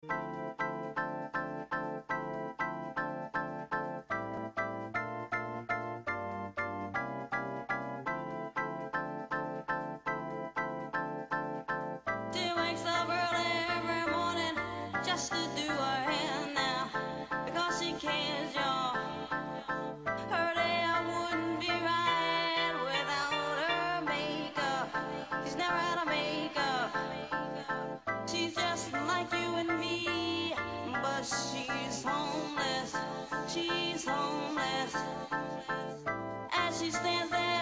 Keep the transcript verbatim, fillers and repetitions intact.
She wakes up early every morning just to do her hair now because she cares, y'all. Her day wouldn't be right without her makeup. She's never had a makeup. She's just like you and me, but she's homeless. She's homeless. As she stands there